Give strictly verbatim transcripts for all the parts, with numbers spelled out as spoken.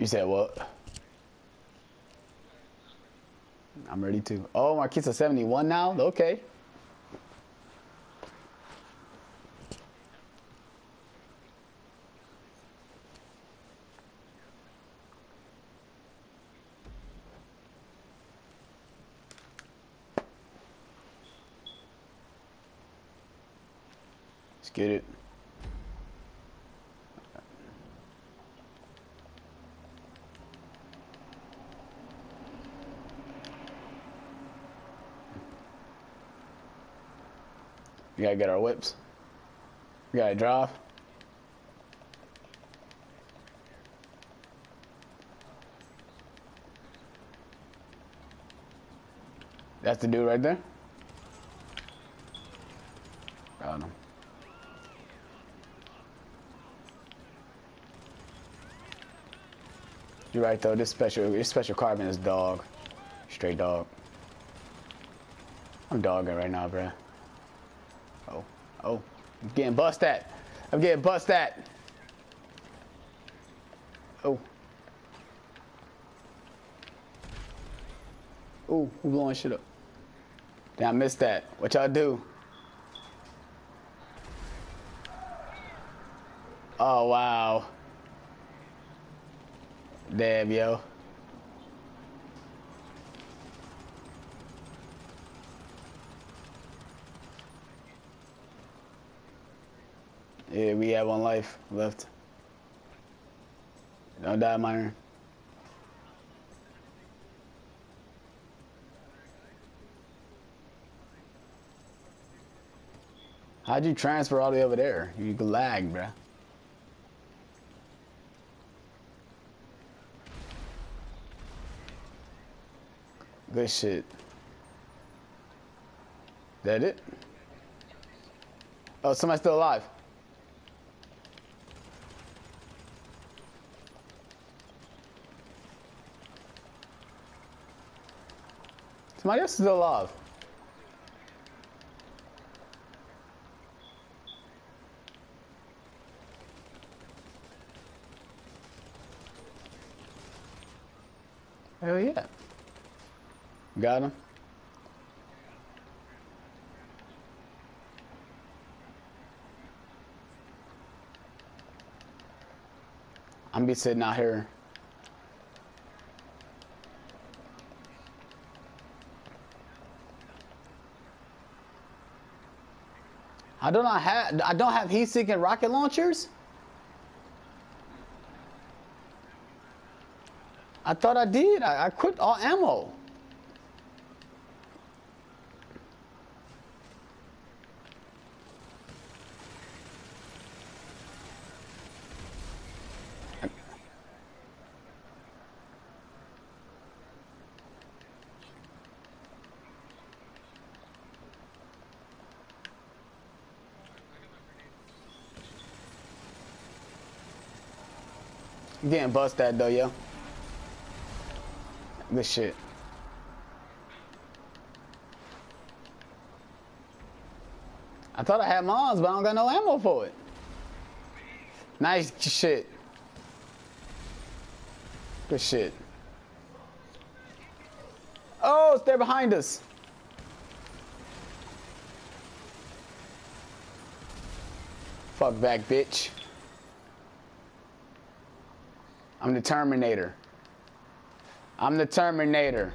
You said what? I'm ready to. Oh, Marquise seventy-one now? Okay. Let's get it. We gotta get our whips. We gotta drive. That's the dude right there. Got him. You're right though. This special, this special carbon is dog, straight dog. I'm dogging right now, bruh. Oh, oh, I'm getting bust at. I'm getting bust at. Oh. Ooh, who blowing shit up? Damn, I missed that. What y'all do? Oh, wow. Damn, yo. Yeah, we have one life left. Don't die, Myron. How'd you transfer all the way over there? You lag, bruh. Good shit. That it? Oh, somebody's still alive. Somebody else is still alive. Hell yeah. Got him. I'm be sitting out here. I do not have I don't have heat seeking rocket launchers? I thought I did. I, I quit all ammo. I'm getting bust that though, yo. Good shit. I thought I had mines, but I don't got no ammo for it. Nice shit. Good shit. Oh, they're behind us. Fuck back, bitch. I'm the Terminator. I'm the Terminator.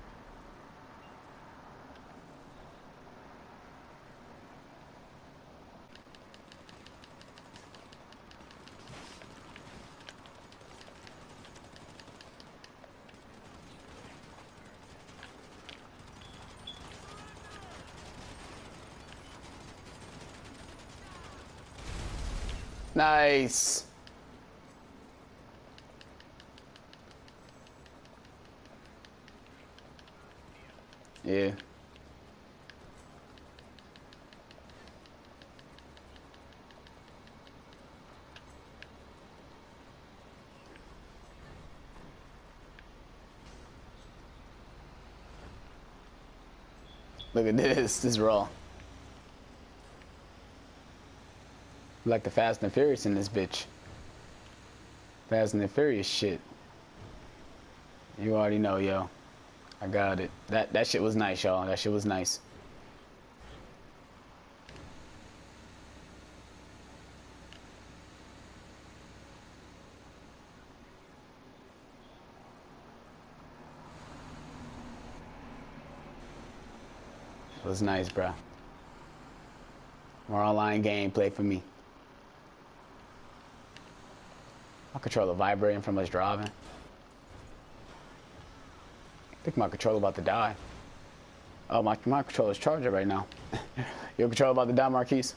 Nice. Yeah. Look at this. This is raw. Like the Fast and Furious in this bitch. Fast and the Furious shit. You already know, yo. I got it. That that shit was nice, y'all. That shit was nice. It was nice, bro. More online gameplay for me. My controller vibrating from us driving. I think my controller about to die. Oh, my, my controller's charging right now. Your controller about to die, Marquise?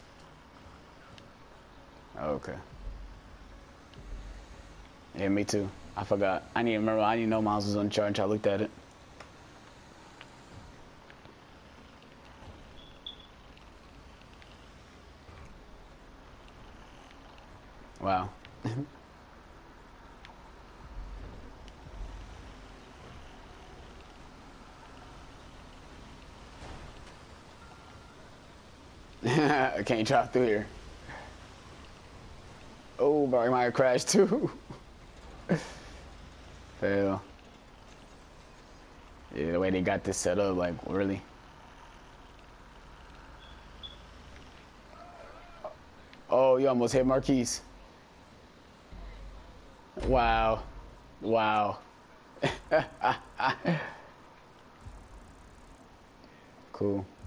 Okay. Yeah, me too. I forgot. I didn't even remember. I didn't know mine was on charge until I looked at it. Wow. I can't drive through here. Oh, but I might crash too. Fail. Yeah, the way they got this set up, like, really. Oh, you almost hit Marquise. Wow. Wow. Cool.